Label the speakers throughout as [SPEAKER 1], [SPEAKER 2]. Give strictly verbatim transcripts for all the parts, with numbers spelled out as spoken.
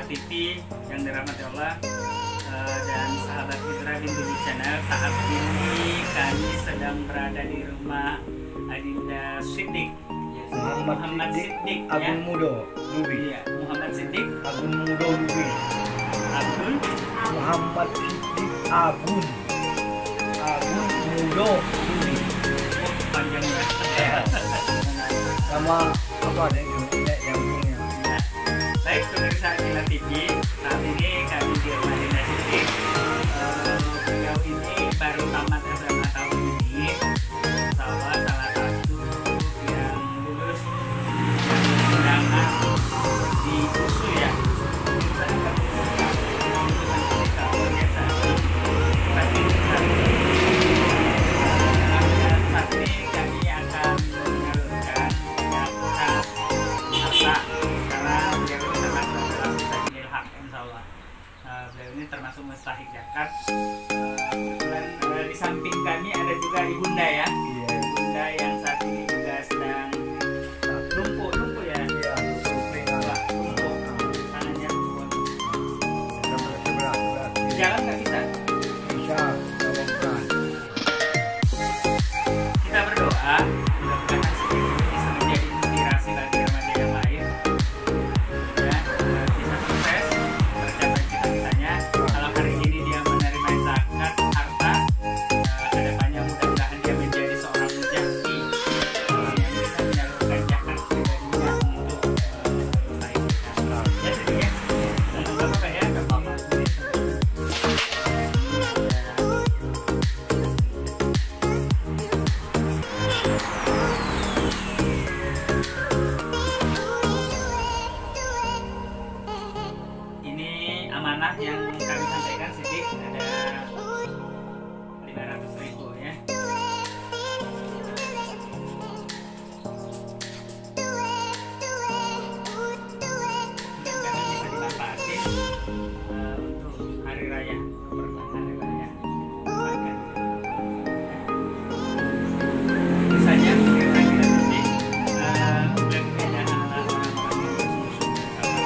[SPEAKER 1] T V yang dirahmati Allah uh, dan sahabat Hijrah Hindu Channel. Saat ini kami sedang berada di rumah Adinda Siddiq, yes,
[SPEAKER 2] Muhammad,
[SPEAKER 1] Muhammad Siddiq,
[SPEAKER 2] Agung
[SPEAKER 1] ya?
[SPEAKER 2] Mudo Lubi.
[SPEAKER 1] Iya, Muhammad Siddiq
[SPEAKER 2] Agung Mudo Lubi.
[SPEAKER 1] Abdul
[SPEAKER 2] Muhammad Siddiq Agung Agung Mudo Lubi.
[SPEAKER 1] Oh, panjangnya.
[SPEAKER 2] Sama apa ada yang yang punya.
[SPEAKER 1] Nah, baik pemirsa Adinda T V, saat ini kami di rumah Adinda Siddiq. Uh, beliau ini baru tamat S M A tahun ini. Insya Allah salah satu yang lulus yang undangan di U S U ya. Jurusan apa? Jurusan fisika luar biasa. Tapi saat ini kami akan menyalurkan data harta karena beliau ini termasuk dalam Mustahik Hak, insya Allah. Uh, beliau ini termasuk mustahik zakat. Uh, kebetulan uh, di samping kami ada juga ibunda ya.
[SPEAKER 2] Iya.
[SPEAKER 1] Ibunda yang saat ini juga sedang lumpuh, lumpuh ya.
[SPEAKER 2] Iya.
[SPEAKER 1] Lumpuh, lumpuh. Tangannya lumpuh.
[SPEAKER 2] Sama sebelah sebelah.
[SPEAKER 1] Jalan nggak bisa.
[SPEAKER 2] Bisa. Sama berat.
[SPEAKER 1] Kita berdoa mudah-mudahan sedikit ini bisa menjadi inspirasi bagi remaja yang lain ya, eh, bisa sukses tercapai cita-citanya. Kalau hari ini dia menerima zakat harta, eh, kedepannya mudah-mudahan dia menjadi seorang mujahdi eh, yang bisa menyalurkan zakat pribadinya untuk eh, mustahik zakat. Ya sedih ya. Dan nggak apa-apa ya, nggak apa-apa. Ini amanah yang kami sampaikan Siddiq, ada lima ratus ribu ya. Mudah-mudahan bisa dimanfaatin uh, untuk hari raya, keberkahan hari raya. Makan. Misalnya mungkin lagi nanti uh, bulan ini adalah orang-orang yang bersungguh-sungguh sama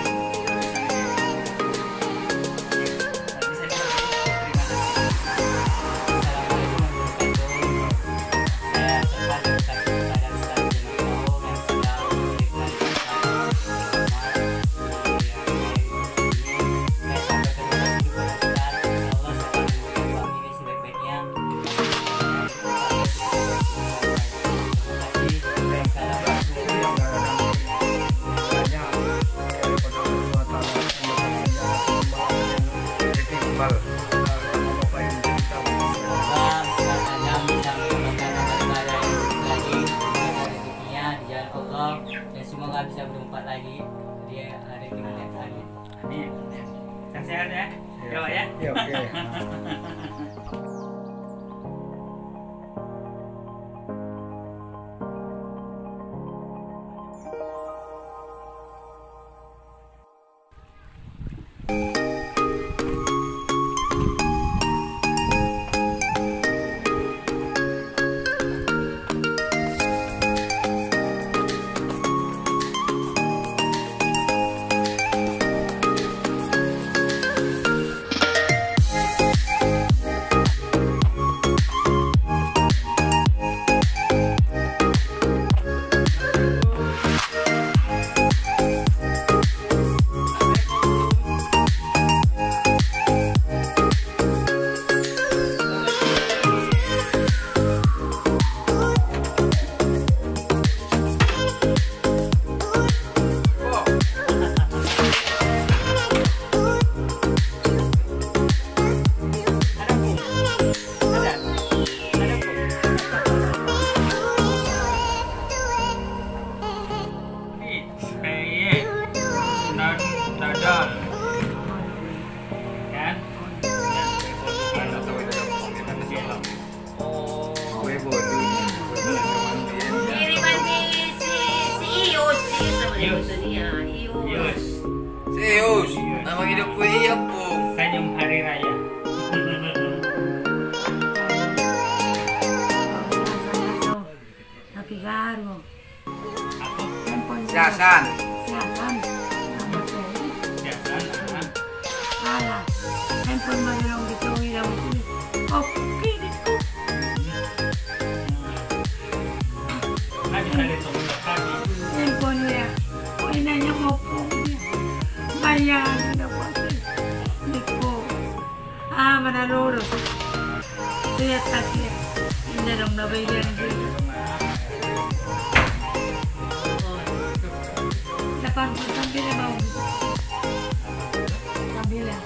[SPEAKER 3] semoga bisa berempat lagi dia hari ini lagi.
[SPEAKER 1] Amin. Sehat-sehat ya. Ya, Pak ya.
[SPEAKER 2] Ya, oke.
[SPEAKER 4] Serius, nama hidup gue iya pun
[SPEAKER 1] Senyum Hari Raya.
[SPEAKER 5] Tapi garu.
[SPEAKER 1] Aku
[SPEAKER 4] Siasan.
[SPEAKER 5] Siasan. Sama saya.
[SPEAKER 1] biasa.
[SPEAKER 5] manalolo. Saya tak kira. Ini dong nabailan dulu. Delapan puluh sembilan mau. Sembilan.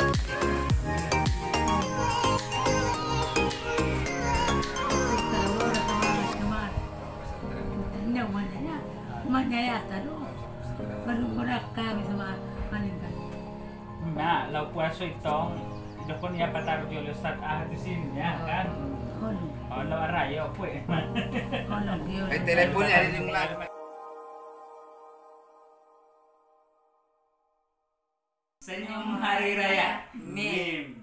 [SPEAKER 5] Tahu orang kemana kemana. Ini mana? Mana ya tahu. Baru berak kami sama Maningan.
[SPEAKER 1] Nah, lau puaso itong dokon ya pataruh di Ustaz ah di sini ya kan.
[SPEAKER 5] Oh,
[SPEAKER 1] Oh, lau arayo po eh.
[SPEAKER 5] oh, no, Dios.
[SPEAKER 4] Ay, telepono ada yung lag.
[SPEAKER 1] Senyum Hari Raya. Mim.